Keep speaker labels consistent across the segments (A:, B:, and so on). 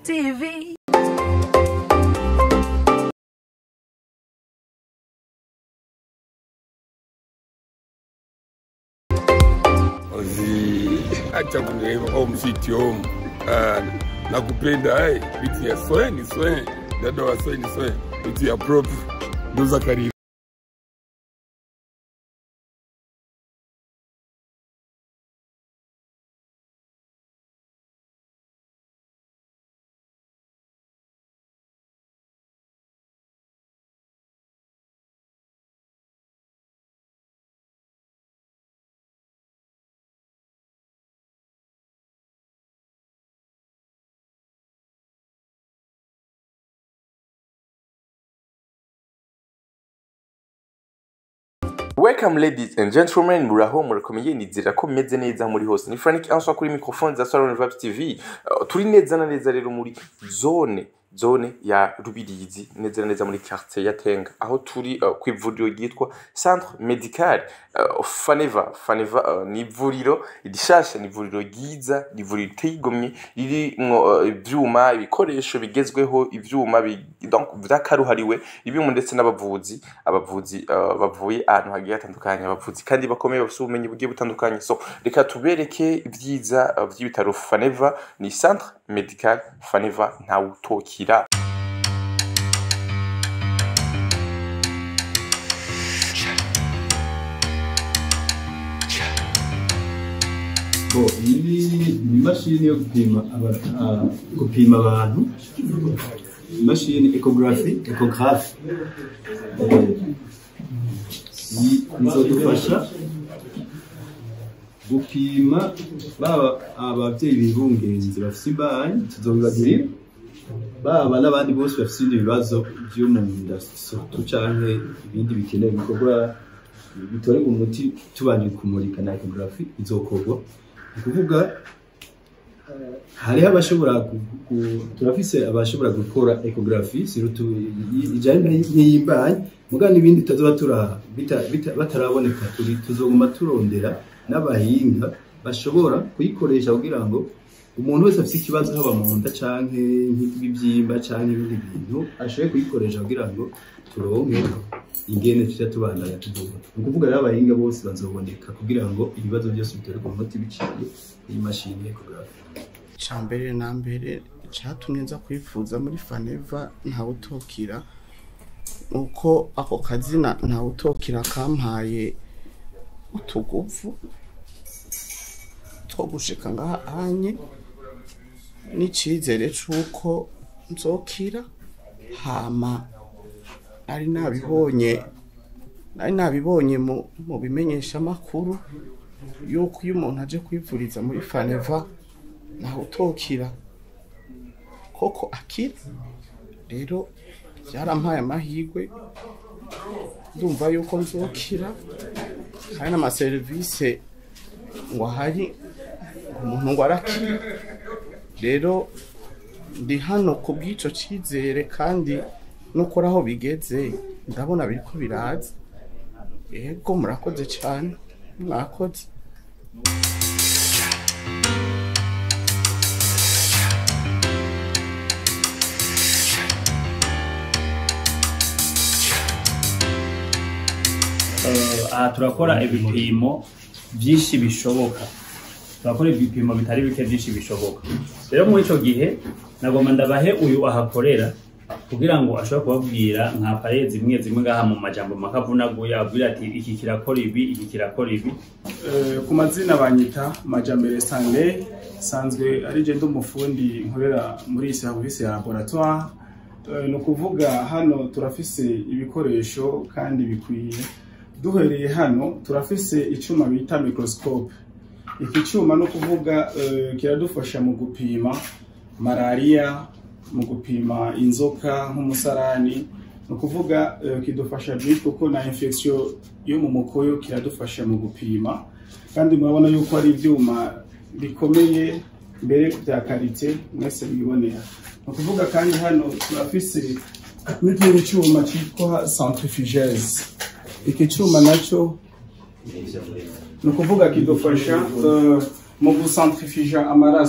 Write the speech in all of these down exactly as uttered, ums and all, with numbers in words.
A: T V.
B: Ozi acha kunireva home sweet home. Ah, nakupenda hai biti ya sweni sweni dada wa sweni sweni biti ya prop ndoza karibu.
C: Welcome ladies and gentlemen, muraho murakomeye nizera ko meze neza muri hose. Ni Frank answa kuri microphone za Salon Vibes T V. Uh, turi neza na neza rero muri zone zone ya Rubirizi, neza neza muri quartier ya Tenga, aho turi uh, ku ivuriro ryitwa Centre Medical uh, Faneva. Faneva uh, ni ivuriro rishasha, ni ivuriro ryiza, ni ivuriro riteye igomwe, riri uh, ivyuma ibikoresho bigezweho, ivyuma bi, donc vyakaruhariwe, ibyo ndetse n'abavuzi abavuzi uh, bavuye ahantu hagiye hatandukanye, abavuzi kandi bakomeye bafite ubumenyi bugiye butandukanye. So reka tubereke ibyiza uh, by'ibitaro Faneva. Ni Centre Medical Faneva nta utokira.
D: Bo iyi mashini yo gupima aba gupima abantu, mashini ecography ecography izodufasha gupima baba abavyeyi bibungenze bafite imbanyi, tuzobibagira baba n'abandi bose bafite ibibazo byo mu nda canke ibindi bikeneye bikorwa bitore umuti tubanje kumurika na ecography izokorwa. Kuvuga hari abashobora turafise abashobora gukora ecography sirutu ijanye n'imbanyi muga nibindi tazoba tura bataraboneka, turi tuzoguma turondera n'abahinga bashobora kuyikoresha kugira ngo umuntu wese afite ikibazo haba mu nda canke nk'ibibyimba canke ibindi bintu ashoboye kuyikoresha kugira ngo turonke ingene tuja tubandanya tuduga. Ukuvuga rero abahinga bose bazoboneka kugira ngo ibibazo byose biterwa umuti biciye iyi mashini ecography.
E: Chambere na mbere cyatumye nza kwifuza muri Faneva nta utokira, uko ako kazina nta utokira kampaye utuguvu two gushika ngaha anye n'icizere c'uko nzokira. Hama ari nabibonye ari nabibonye mu mu bimenyesha makuru yuko iyo umuntu aje kwivuriza muri Faneva nta utokira koko akira. Rero byarampaye amahirwe, ndumva yuko nzokira kandi n'ama service ngo hari umuntu ngo arakira. Rero ndi hano ku bw'ico cizere kandi nuko raho bigeze ndabona biriko biraza. Yego murakoze cyane, mwakoze.
F: Aha turakora ibipimo byinshi bishoboka, turakora ibipimo bitari bike byinshi bishoboka. Rero muri ico gihe nagomba ndabahe uyu ahakorera kugira ngo ashobora kubabwira nka pare zimwe zimwe ngaha mu majambo makavunaguye abwira ati iki kirakora ibi iki kirakora ibi.
G: Eh, ku mazina banyita Majambere Sange, sanzwe ari je ndumufundi nkorera muri service ya laboratoire. Eh, no kuvuga hano turafise ibikoresho kandi bikwiye. Duhereye hano turafise icuma bita microscope. Iki cyuma no kuvuga uh, kiradufasha mu gupima malaria, mu gupima inzoka nk'umusarani, no kuvuga uh, kidufasha byinshi kuko na infection yo mu mukoyo kiradufasha mu gupima. Kandi murabona yuko ari ibyuma bikomeye mbere bya karite mwese bibonera. No kuvuga kandi hano turafise n'ikindi cyuma cyitwa centrifugeuse. Iki cyuma naco no kuvuga kidufasha uh, mu gucentrifuger amaraso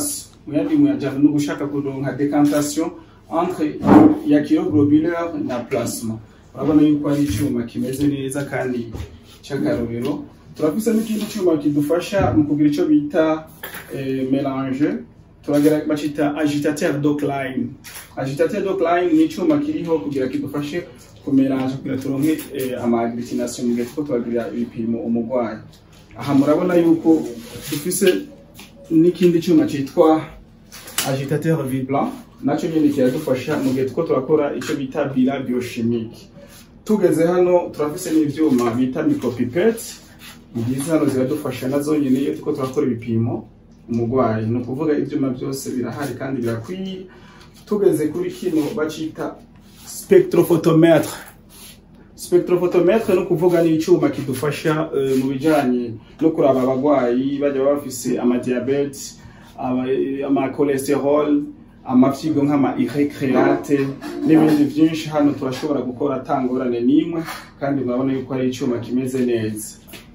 G: muyandi muyajana no gushaka kuronka decantation entre ya kyoglobulaire na plasma. Urabona yuko ari icyuma kimeze neza kandi cyakarobero. Turafise n'ikindi cyuma kidufasha mu kugira ico bita eh, mélange. Turagira bacita agitateur d'Ockline. Agitateur d'Ockline ni icyuma kiriho kugira kidufashe kumerange kugira turonke eh, amaglutination mu gihe tuko turagira ibipimo umugwayi. Aha murabona yuko dufise n'ikindi cyuma cyitwa agitateur viblant, naco nyene kiradufasha mu gihe tuko turakora ico bita bilan biochimique. Tugeze hano turafise n'ivyuma bita micropipette, izi hano ziradufasha nazo nyene iyo tuko turakora ibipimo umugwayi. No kuvuga ivyuma byose birahari kandi birakwiye. Tugeze kuri kino bacita spectrophotometre. Spectrophotometre no kuvuga ni icyuma kidufasha uh, mu bijanye no kuraba abagwayi bajya bafise ama diabete, ama, ama cholesterol, amafyigo nk'ama irrecreate n'ibindi byinshi. Hano turashobora gukora tangorane nimwe kandi murabona yuko ari icyuma kimeze neza.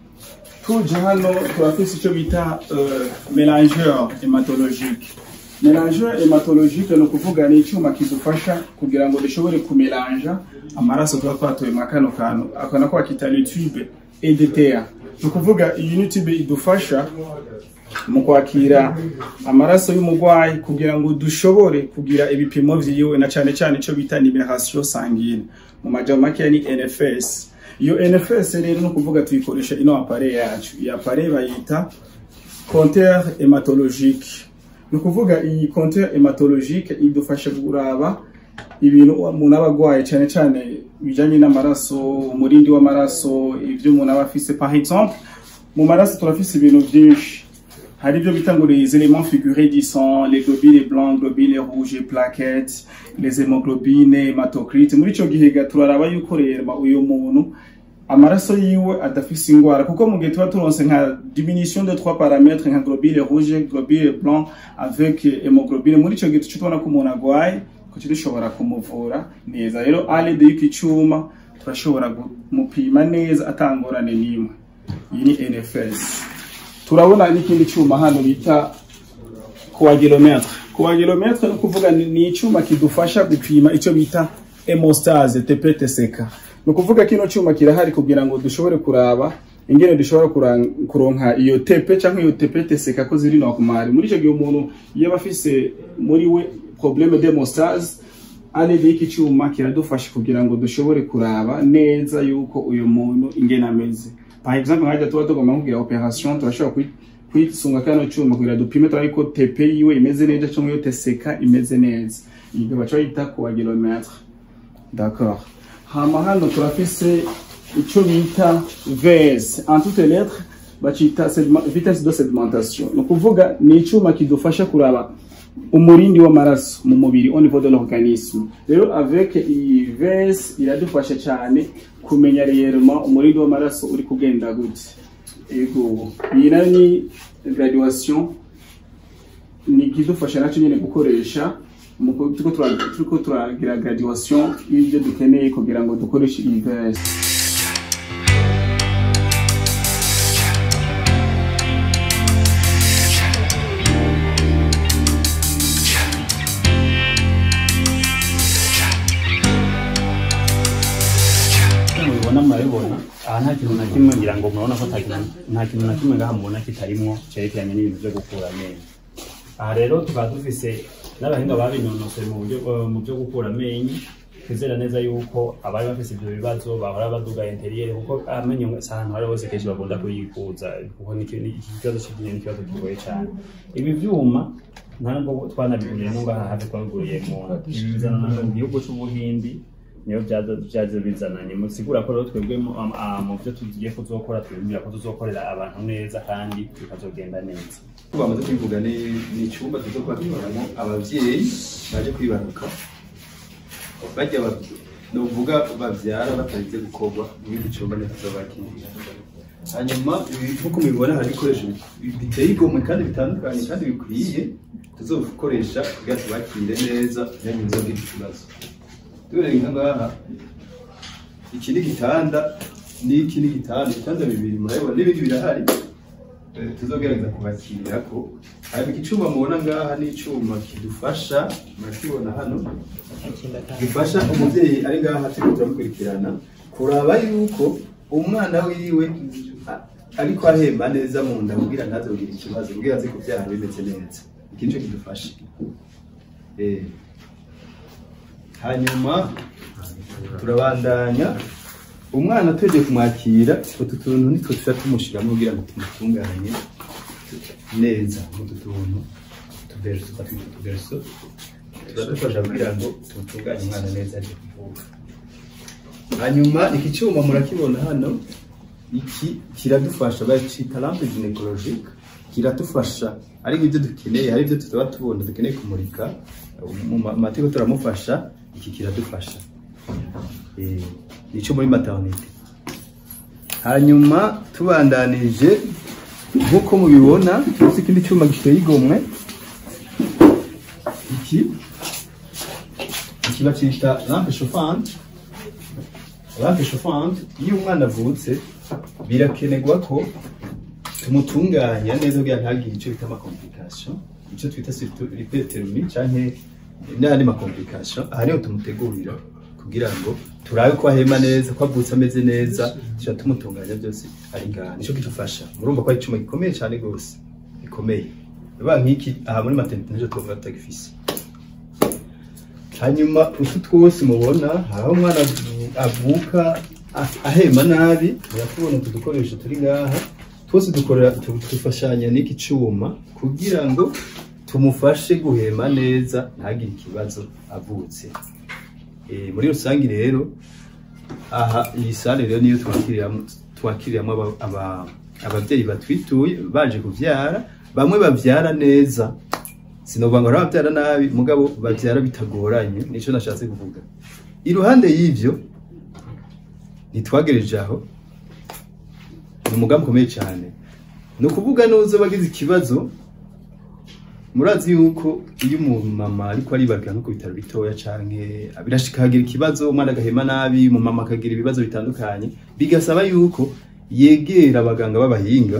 G: Tuje hano turafise icyo bita uh, mélangeur hématologique. Mélangeur hématologique no kuvuga ni icyuma kidufasha kugira ngo dushobore kumelanja amaraso tuba twatoye mu kano kano akana ko akita le tube E D T A. No kuvuga iyi tube idufasha mu kwakira amaraso y'umugwayi kugira ngo dushobore kugira ibipimo vyiwe na cyane cyane ico bita numération sanguine mu majambo make ni N F S. Iyo N F S rero no kuvuga tuyikoresha ino appareil yacu. Iyi appareil bayita compteur hématologique. No kuvuga iyi compteur hématologique idufasha kuraba ibintu umuntu abagwaye cyane cyane bijanye n'amaraso, umurindi w'amaraso, ivyo umuntu abafise. Par exemple mu maraso turafise ibintu byinshi, hari ibyo bita ngo les éléments figurés du sang, les globules blancs, globules rouges, plaquettes, les hémoglobines, hématocrites. Muri ico gihe turaraba yuko rero uyo muntu amaraso yiwe adafise ingwara, kuko mu gihe tuba turonse nka diminution de trois paramètres nka globules rouges, globules blancs avec hémoglobine, muri ico gihe tubona ko umuntu agwaye ko dushobora kumuvura neza. Rero ale de y'iki cyuma turashobora kumupima neza atangorane nimwe. Iyi ni N F S. Turabona n'ikindi cyuma hano bita coagulometre. Coagulometre no kuvuga ni icyuma kidufasha gupima ico bita hémostase T P T C K. No kuvuga kino cyuma kirahari kugira ngo dushobore kuraba ingene dushobora kuronka iyo T P canke iyo T P T C K ko ziri no kumari. Muri ico gihe umuntu iyo bafise muri we problème d'hémostase, ale de iki cyuma kiradufasha kugira ngo dushobore kuraba neza yuko uyu muntu ingene ameze. Par exemple ngaje tuba tugomba kugira operation, turashobora kwisunga kano cyuma kugira dupime turabiko T P yiwe imeze neza cyangwa iyo T C K imeze neza. Iyo bacho yita coagulometre. D'accord. Hama hano turafise ico bita V S, en toutes lettres bacita vitesse de sédimentation. No kuvuga ni icyuma kidufasha kuraba umurindi w'amaraso mu mubiri au niveau de l'organisme. Rero avec i V S iradufasha cyane kumenya réellement umurindi w'amaraso uri kugenda gute. Ego iyi nani graduation ni kidufasha naco nyene gukoresha mu tuko tuko turagira graduation y'ibyo dukeneye kugira ngo dukoreshe i V S.
F: Maribona aha nta kintu na kimwe ngira ngo murabona ko nta kintu na kimwe ngaha mubona kitarimo cerekeranye n'ibintu byo gukura amenyo. Aha rero tukaba dufise n'abahinga babinonosoye mu buryo mu byo gukura amenyo, twizera neza yuko abari bafise ibyo bibazo bahora baduga interieur, kuko amenyo ahantu hari hose kenshi bakunda kuyikuza kuko ni ikibazo cy'igihe n'ikibazo kigoye cyane. Ibi vyuma ntabwo twanabiguriye n'ungaha hafi twaguriye mu bizana mu gihugu cy'Ubuhindi, niyo byaje bizananye musigura ko rero twebwe mu byo tugiye kuzokora twibwira ko tuzokorera abantu neza kandi bikazogenda neza.
D: Bamaze kwivuga ni icyumba tuzokora tubamo abavyeyi baje kwibaruka bajya novuga bavyara batarize gukorwa muri cyumba n'tuzobakira. Hanyuma nkuko mubibona hari ibikoresho biteye igomwe kandi bitandukanye kandi bikwiye tuzokoresha kugira tubakire neza yanyizo bw'ikibazo. Dore ngaha iki ni gitanda n'iki ni gitanda, gitanda bibiri murabona n'ibindi birahari tuzogerageza kubakira ko hari ikicuma mubona ngaha n'icuma kidufasha murakibona hano gifasha umuvyeyi ari ngaha turiko turamukurikirana kuraba yuko umwana wiwe ariko ahemba neza mu nda kugira ntazogira ikibazo kugira aze kuvyara bimeze neza iki nico kidufasha eh hanyuma turabandanya umwana tweje kumwakira utu tuntu nitwo tuza tumushiramo kugira ngo tumutunganye neza utu tuntu tuberso twatwita tuberso turadufasha kugira ngo tumutunganye umwana neza aje kuvuka hanyuma iki cyuma murakibona hano iki kiradufasha bacita lampe gynecologique kiradufasha ari ibyo dukeneye hari ibyo tutaba tubona dukeneye kumurika mu mateko turamufasha iki kiradufasha eh nico muri maternité hanyuma tubandanije nkuko mubibona cyose ikindi cyuma giteye igomwe iki iki bacita lampe chauffante lampe chauffante iyo umwana avutse birakenerwa ko tumutunganya neza kugira ntagire icyo bita ama complication icyo twita surtout hyperthermie canke n'andi ma complication aha niho tumutegurira kugira ngo turabe ko ahema neza ko avutse ameze neza cyo tumutunganya byose ari ngaha nico kitufasha murumva ko ari icuma gikomeye cyane gose gikomeye ba nk'iki aha muri maternité nico tuvuga tagifise hanyuma utu twose mubona aho umwana avuka ahema nabi murakubona tudukoresha turi ngaha twose dukorera tufashanya n'iki cuma kugira ngo tumufashe guhema neza ntagire ikibazo avutse e muri rusangi rero aha iyi sale rero niyo twakiriramwe twakiriramwe aba abavyeyi batwituye baje kuvyara bamwe bavyara neza sinova ngo bavyara nabi mugabo bavyara bitagoranye nico nashatse kuvuga iruhande y'ivyo nitwagereje aho umugambi ukomeye cyane no kuvuga nuzo bagize ikibazo murazi yuko iyo umumama ariko ari baga nko ku bitaro bitoya canke abirashikagira ikibazo umwana agahema nabi umumama akagira ibibazo bitandukanye bigasaba yuko yegera abaganga b'abahinga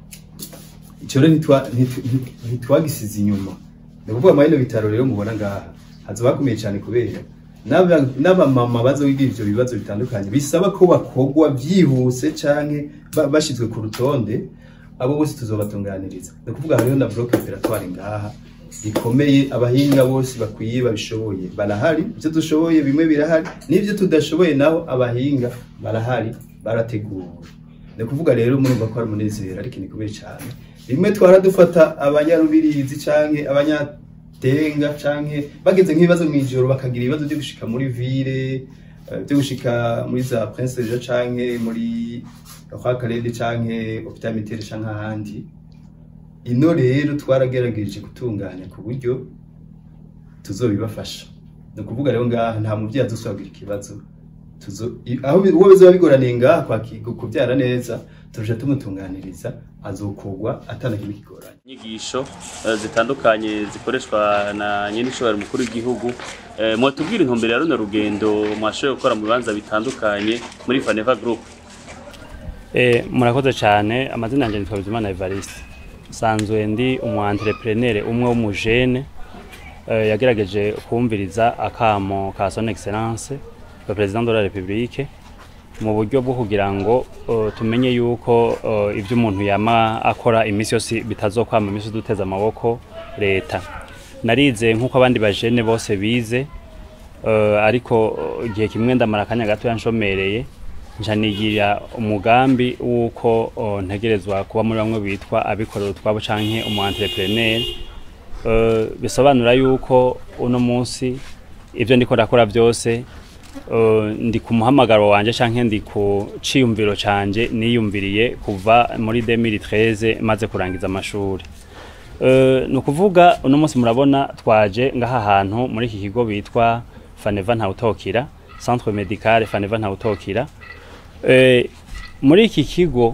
D: ico rero nitwa nitwagisize inyuma no kuvuga amahino bitaro rero mubona ngaha hazoba bakomeye cyane kubera n'aba mama bazogira ivyo bibazo bitandukanye bisaba ko bakogwa byihuse canke bashizwe ku rutonde abo bose tuzobatunganiriza no kuvuga hariho na bloc operatoire ngaha bikomeye abahinga bose bakwiye babishoboye barahari ivyo dushoboye bimwe birahari n'ivyo tudashoboye naho abahinga barahari barateguwe no kuvuga rero muri bakora munezero ariko nikomeye cyane bimwe twaradufata abanyarubirizi canke abanyatenga canke bageze nk'ibibazo mw'ijoro bakagira ibibazo byo gushika muri ville byo gushika muri za Prince Jean canke muri kwa Karede canke hôpital militaire canke ahandi ino rero twaragerageje gutunganya ku buryo tuzobibafasha no kuvuga rero ngaha nta muvyeyi azosagira ikibazo tuzo aho uwo bizoba bigoraniye ngaha kwakigo kuvyara neza turuje tumutunganiriza azokogwa atanagira ikigoranye
F: inyigisho zitandukanye zikoreshwa na nyene ishobora mukuru w'igihugu mwa tubwira intumbero ya runo rugendo mwashoboye gukora mu bibanza bitandukanye muri Faneva Group.
A: Eh murakoze cyane amazina yanje nitwa Bizimana Evariste sanzwe ndi umu entrepreneur umwe w'umujene eh, yagerageje kumviriza akamo ka son excellence le président de la République mu buryo bwo kugira ngo uh, tumenye yuko uh, ivyo umuntu yama akora imisi yose bitazokwama imisi duteza amaboko leta narize nkuko abandi bajene bose bize uh, ariko igihe uh, kimwe ndamara kanya gato yanshomereye njanigira umugambi wuko uh, ntegerezwa kuba muri bamwe bitwa abikorera twabo canke umu entrepreneur uh, bisobanura yuko uno munsi ivyo ndiko ndakora byose Uh, ndi ku muhamagaro wanje canke ndi ku ciyumviro canje niyumviriye kuva muri deux mille treize maze kurangiza amashuri uh, no kuvuga uno munsi murabona twaje ngaha hantu muri iki kigo bitwa Faneva ntawutokira centre médical Faneva ntawutokira uh, muri iki kigo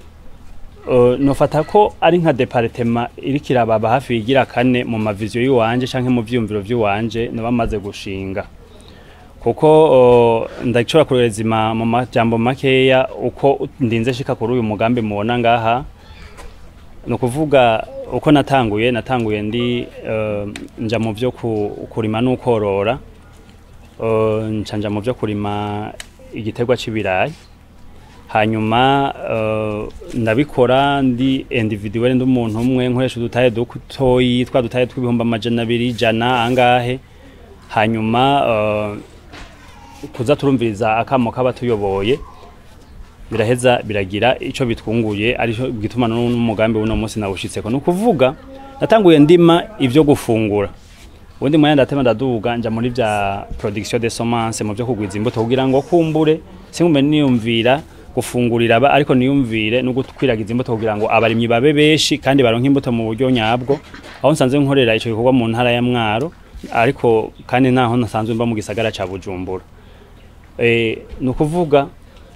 A: uh, nofata ko ari nka departement iri kirababa hafi yigira kane mu mavizio y'uwanje canke mu vyumviro vy'uwanje no bamaze gushinga kuko uh, ndakishobora kurezima mu majambo makeya uko ndinze shika kuri uyu mugambi mubona ngaha no kuvuga uko natanguye natanguye ndi uh, nja mu byo kurima n'ukorora uh, nca mu byo kurima igiterwa c'ibirayi hanyuma uh, ndabikora ndi individuel ndi umuntu umwe nkoresha udutaye dutoyi twa dutaye tw'ibihumbi amajana abiri jana angahe hanyuma uh, kuza turumviriza akamo kaba tuyoboye biraheza biragira ico bitwunguye ari cyo gituma n'umugambi w'uno munsi nawushitseko no kuvuga natanguye ndima ivyo gufungura ubundi mwanya ndatema ndaduga nja muri vya production de semence mu byo kugwiza imbuto kugira ngo kumbure singume niyumvira gufungurira aba ariko niyumvire no gutwiragiza imbuto kugira ngo abarimyi babe beshi kandi baronke imbuto mu buryo nyabwo aho nsanze nkorera ico gikorwa mu ntara ya Mwaro ariko kandi naho nasanzwe mba mu gisagara ca Bujumbura eh no kuvuga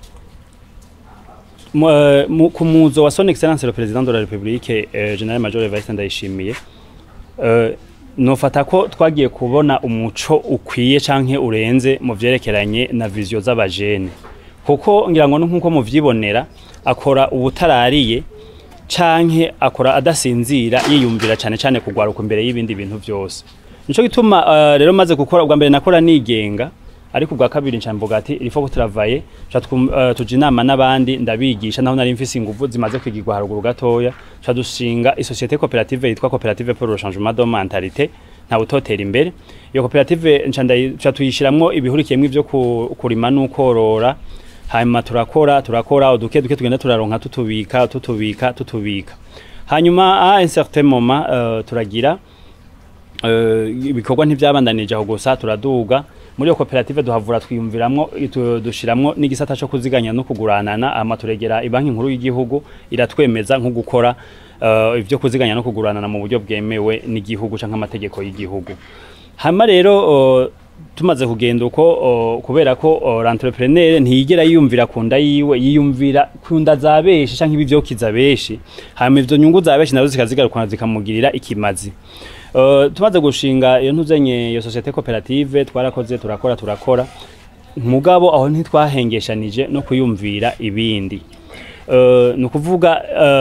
A: ku muzo wa son excellence le président de la République eh, General Major Evariste Ndayishimiye eh, nofata ko twagiye kubona umuco ukwiye canke urenze mu vyerekeranye na vision z'abajene kuko ngira ngo nkuko muvyibonera akora ubutarariye canke akora adasinzira yiyumvira cyane cyane kugwaruka imbere y'ibindi bintu byose nico gituma uh, rero maze gukora ubwa mbere nakora nigenga ariko ubwa kabiri ncamvuga ati il faut travailler uh, tuji inama n'abandi ndabigisha naho nari mfise inguvu zimaze kwigirwa haruguru gatoya cha dushinga isociete coopérative yitwa coopérative pour le changement de mentalité nta utotera imbere iyo coopérative nca tuyishiramwo ibihurikiyemwe ivyo kurima n'ukorora hanyuma turakora turakora uduke duke tugenda turaronka tutubika tutubika tutubika hanyuma a un certain moment uh, turagira ibikorwa uh, ntivyabandanije aho gusa turaduga muri coopérative duhavura twiyumviramwo dushiramwo n'igisata cyo kuziganya no kuguranana ama turegera ibanki nkuru y'igihugu iratwemeza nko gukora uh, ivyo kuziganya no kuguranana mu buryo bwemewe n'igihugu canke amategeko y'igihugu hama rero uh, tumaze kugenda uko uh, kubera ko uh, l'entrepreneur ntiyigera yiyumvira kunda yiwe yiyumvira kunda zabeshi canke ibivyo kizabeshi hama ivyo nyungu zabeshi nazo zikazigarukana zikamugirira ikimazi Uh, tumaze gushinga iyo ntuzenye iyo societe coopérative twarakoze turakora turakora mugabo aho ntitwahengeshanije no kuyumvira ibindi uh, no kuvuga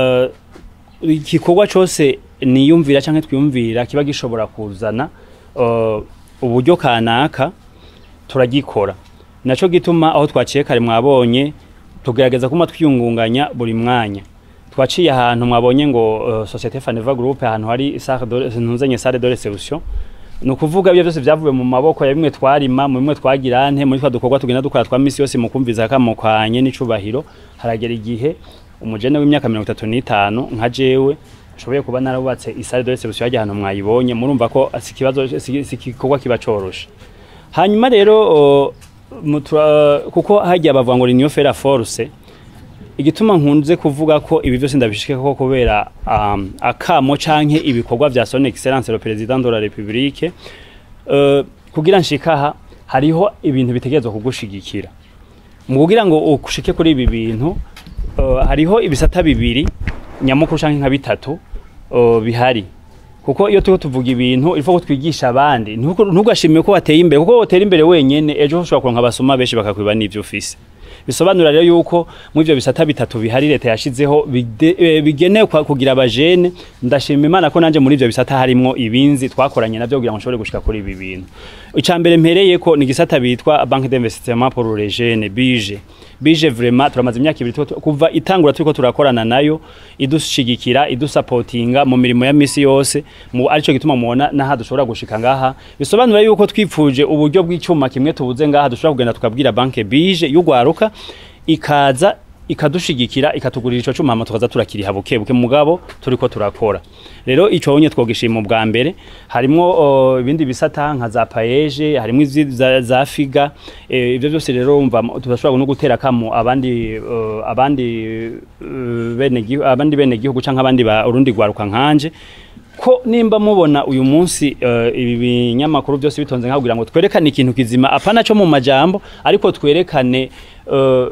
A: uh, igikorwa cyose niyumvira canke twiyumvira kiba gishobora kuzana uh, uburyo kanaka turagikora naco gituma aho twaciye kare mwabonye tugerageza kuma twiyungunganya buri mwanya twaciye ahantu mwabonye ngo uh, societe Faneva groupe ahantu hari ntuzenye salle de réception no kuvuga ibyo byose byavuye mu maboko ya bimwe twarima mu bimwe twagirante muri twa dukorwa tugenda dukora twa misi yose mu kumviza kamukanye n'icubahiro haragera igihe umujene w'imyaka mirongo itatu n'itanu nka jewe nshoboye kuba narabubatse isalle de réception yaje ahantu mwayibonye murumva ko sikibazo sikikorwa kiba coroshe hanyuma rero uh, mutra, kuko hagiye abavuga ngo l'union fait la force igituma nkunze kuvuga ko ibi byose ndabishike ko kubera um, akamo canke ibikorwa vya son excellence le président de la République uh, kugira nshikaha hariho ibintu bitegerezwa kugushigikira mu kugira ngo ukushike kuri ibi bintu uh, hariho ibisata bibiri nyamukuru canke nka bitatu uh, bihari kuko iyo tuko tuvuga ibintu ilfo ko twigisha abandi ntugashimye ko wateye imbere kuko watera imbere wenyene ejo ushobora kuronka abasoma benshi bakakwiba n'ivyo ufise bisobanura rero yuko mu ivyo bisata bitatu bihari leta yashizeho bigenewe kugira abajene ndashima Imana ko nanje muri ivyo bisata harimo ibinzi twakoranye navyo kugira ngo nshobore gushika kuri ibi bintu icambere mpereye ko ni gisata bitwa Banque d'investissement pour les jeunes bije bije vraiment turamaze imyaka ibiri kuva itangura turiko turakorana nayo idushigikira idusupportinga mu mirimo ya misi yose mu arico gituma mubona naha dushobora gushika ngaha bisobanura yuko twipfuje uburyo bw'icuma kimwe tubuze ngaha dushobora kugenda tukabwira banke bije y'ugwaruka ikaza ikadushigikira ikatugurira ico cuma tukaza turakiriha buke buke mugabo turiko turakora rero ico onye twogishima bwa mbere harimo ibindi bisata nka za paeje harimo za, za figa ivyo e, byose rero umva tudashobora no gutera kamo abandi uh, abandi uh, bene abandi bene gihugu canka abandi ba urundi gwaruka nkanje ko nimba mubona uyu munsi uh, ibi binyamakuru byose bitonze nkagira ngo twerekane ikintu kizima apana cyo mu majambo ariko twerekane uh,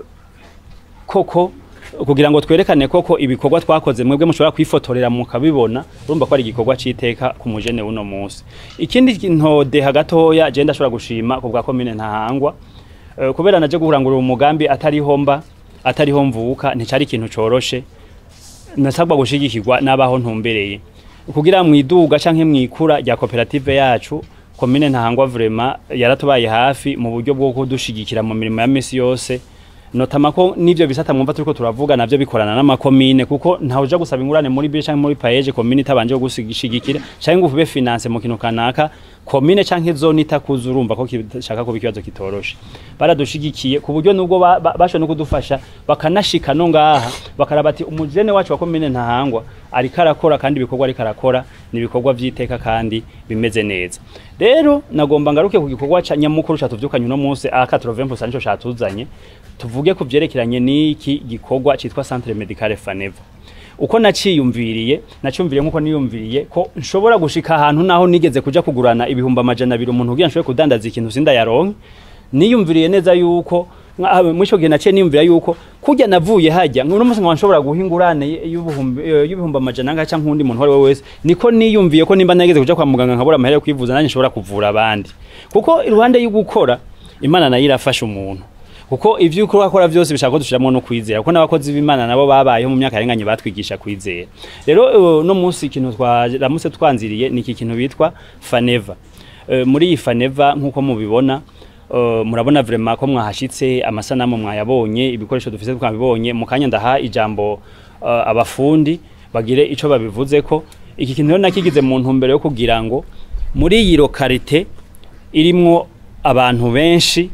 A: koko kugira ngo twerekane koko ibikorwa twakoze mwebwe mushobora kwifotorera mukabibona urumva ko ari igikorwa citeka ku mujene uno munsi ikindi kintu de hagatoya je ndashobora gushima kubwa commune ntahangwa uh, kubera naje guhurangura umugambi atari homba atari homvuka nticari ikintu coroshe nasabwa gushigikirwa n'abaho ntumbereye kugira mwiduga canke mwikura rya koperative yacu. Komine Ntahangwa vraiment yaratubaye hafi mu buryo bwo kudushigikira mu mirimo ya misi yose, notama ko nivyo bisata mwumva turiko turavuga navyo bikorana n'amakomine, kuko ntawuja gusaba ingurane muri bije canke muri payeje komine itabanje gushigikira canke ngo ube finance mu kintu kanaka komine canke zone itakuza, urumva ko kishaka ko bikibazo kitoroshe. Baradushigikiye ku buryo nubwo basho no kudufasha bakanashika no ngaha bakaraba ati umujene wacu wa komine Ntahangwa ari karakora kandi ibikorwa ari karakora ni ibikorwa vyiteka kandi bimeze neza. Rero nagomba ngaruke ku gikorwa ca nyamukuru catuvyukanye no munsi a quatre vingt pour cent nico catuzanye, tuvuge ku byerekeranye n'iki gikorwa citwa Centre Medical Faneva. Uko naciyumviriye nacyumviriye nkuko niyumviriye ko nshobora gushika ahantu naho nigeze kuja kugurana ibihumba amajana abiri umuntu ugira nshobore kudandaza ikintu sinda yaronke. Niyumviriye neza yuko mwisho gihe naciye niyumvira yuko kujya navuye hajya nk'uno munsi nshobora guhingurane y'ibihumba amajana anga canke undi muntu wari we wese, niko niyumviye ko nimba nageze kuja kwa muganga nkabura amahera yo kwivuza nanye nshobora kuvura abandi, kuko iruhande yo gukora Imana nayo irafasha umuntu, kuko ivyo uko akora vyose bishaka ko dushiramo no kwizera, kuko n'abakozi b'Imana nabo babayeho mu myaka yarenganye batwigisha kwizera. Rero no munsi ikintu twaramutse twanziriye ni iki kintu bitwa Faneva. Muri iyi Faneva nkuko mubibona, murabona vraiment ko mwahashitse, amasanamu mwayabonye, ibikoresho dufise twabibonye. Mukanya ndaha ijambo abafundi bagire ico babivuze ko iki kintu rero nakigize mu ntumbero yo kugira ngo muri iyi localité irimwo abantu benshi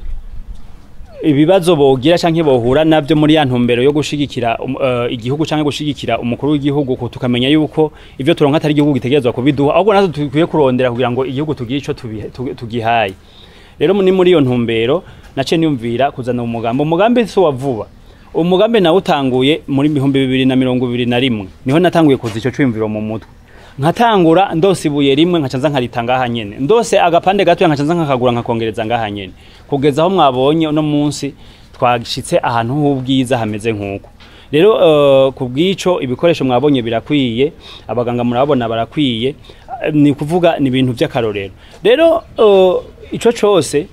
A: ibibazo bogira canke bohura navyo muri ya ntumbero yo gushigikira uh, igihugu canke gushigikira umukuru w'igihugu, ko tukamenya yuko ivyo turonka atari igihugu gitegerezwa kubiduha, ahubwo nazo tukwiye kurondera kugira ngo igihugu tugire ico tugihaye. Rero ni muri iyo ntumbero nace niyumvira kuzana umugambi. Umugambi so wavuba, umugambi nawo utanguye muri bihumbi bibiri na mirongo ibiri na rimwe niho natanguye kuza ico cwimviro mu mutwe. Nkatangura ndose ibuye rimwe nkacanza nkaritanga aha nyene, ndose agapande gato nkacanza nkakagura nkakongereza ngaha nyene, kugeza aho mwabonye uno munsi twashitse ahantu h'ubwiza hameze nkuko. Rero uh, kubwico ibikoresho mwabonye birakwiye, abaganga murabona barakwiye, ni kuvuga ni ibintu by'akarorero. Rero uh, ico cose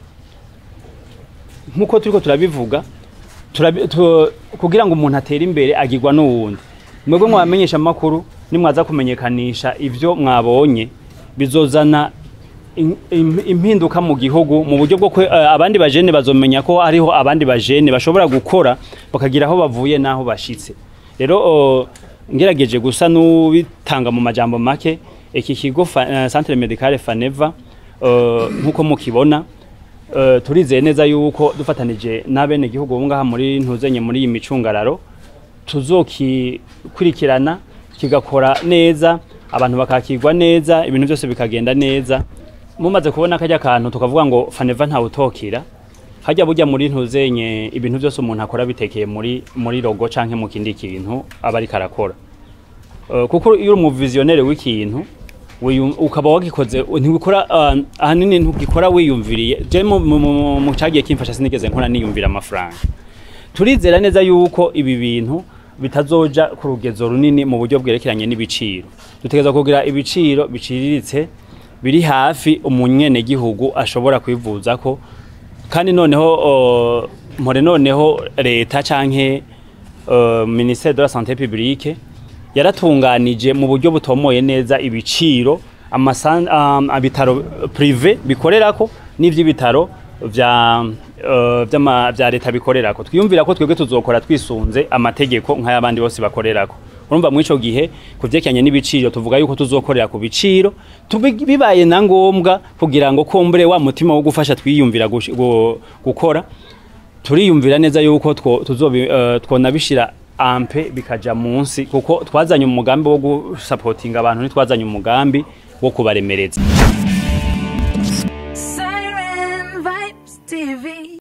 A: nkuko turiko turabivuga turabi, tu, kugira ngo umuntu atere imbere agirwa n'uwundi. Mwebwe mwamenyesha makuru nimwaza kumenyekanisha ivyo mwabonye bizozana impinduka mu gihugu mu buryo bwo uh, abandi bajene bazomenya ko ariho abandi bajene bashobora gukora bakagira aho bavuye naho bashitse. Rero uh, ngerageje gusa n'ubitanga mu majambo make, iki kigo uh, Centre Medical Faneva uh, nkuko mukibona uh, turizeye neza yuko dufatanije n'abene gihugu bungaha muri ntuzenye muri iyi micungararo tuzokikurikirana kigakora neza, abantu bakakirwa neza, ibintu byose bikagenda neza. Mumaze kubona kajya kantu tukavuga ngo Faneva nta utokira, hajya burya muri ntuzenye ibintu byose umuntu akora bitekeye muri muri logo canke mu kindi kintu abari karakora. Uh, kuko iyo uri mu visionnaire w'ikintu ukaba wagikoze ntibikora uh, ahanini ntugikora wiyumviriye. Je mu cagiye kimfasha sinigeze nkora niyumvira amafaranga. Turizera neza yuko ibi bintu bitazoja ku rugezo runini mu buryo bwerekeranye n'ibiciro. Dutegeza kugira ibiciro biciriritse biri hafi umunyene gihugu ashobora kwivuza ko, kandi noneho uh, mpore noneho leta canke uh, ministère de la santé publique yaratunganije mu buryo butomoye neza ibiciro amasan um, abitaro privé bikorerako n'ivy'ibitaro vya uh, vyama vya leta bikorerako. Twiyumvira ko twebwe tuzokora twisunze amategeko nk'ayabandi bose bakorerako. Urumva mwico gihe kuvyekyanye n'ibiciro tuvuga yuko tuzokorera ku biciro bibaye na ngombwa kugira ngo kombere wa mutima wo gufasha twiyumvira gukora. Turiyumvira neza yuko tuzobi uh, twonabishira ampe bikaja munsi, kuko twazanye umugambi wo gusupportinga abantu, ni twazanye umugambi wo kubaremereza.
H: Siren Vibes T V.